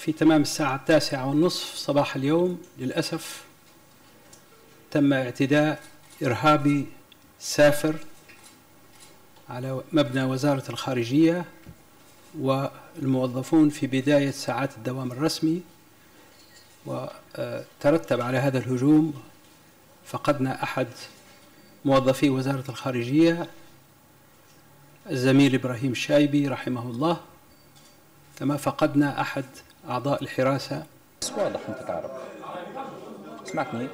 في تمام الساعة 9:30 صباح اليوم للأسف تم اعتداء إرهابي سافر على مبنى وزارة الخارجية والموظفون في بداية ساعات الدوام الرسمي، وترتب على هذا الهجوم فقدنا أحد موظفي وزارة الخارجية الزميل إبراهيم الشايبي رحمه الله، كما فقدنا أحد أعضاء الحراسة. واضح أنت تعرف سمعتني؟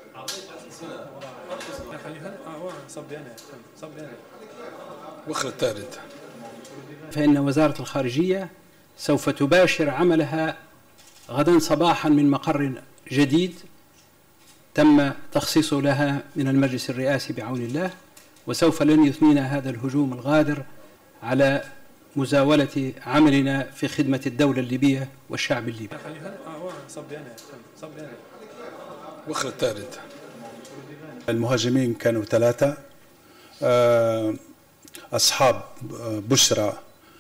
وخر الثالث. فإن وزارة الخارجية سوف تباشر عملها غدا صباحا من مقر جديد تم تخصيصه لها من المجلس الرئاسي بعون الله، وسوف لن يثنينا هذا الهجوم الغادر على مزاولة عملنا في خدمة الدولة الليبية والشعب الليبي. وخر الثالث. المهاجمين كانوا 3 أصحاب بشرى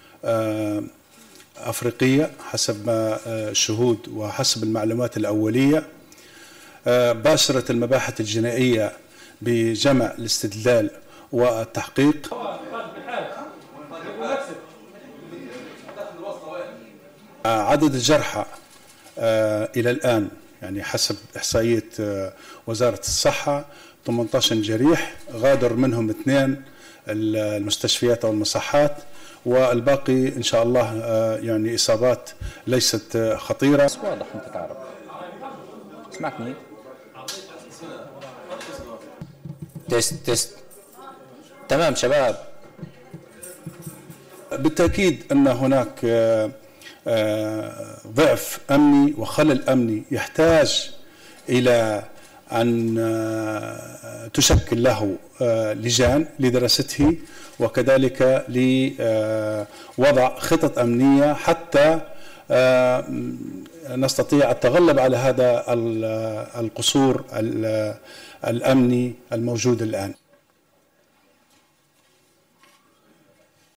أفريقية حسب ما الشهود وحسب المعلومات الأولية. باشرت المباحث الجنائية بجمع الاستدلال والتحقيق. عدد الجرحى إلى الآن يعني حسب إحصائية وزارة الصحة 18 جريح، غادر منهم 2 المستشفيات أو المصحات، والباقي إن شاء الله يعني إصابات ليست خطيرة. واضح أنت تعرف سمعتني؟ تست تمام شباب. بالتأكيد أن هناك ضعف أمني وخلل أمني يحتاج إلى أن تشكل له لجان لدراسته، وكذلك لوضع خطط أمنية حتى نستطيع التغلب على هذا القصور الأمني الموجود الآن.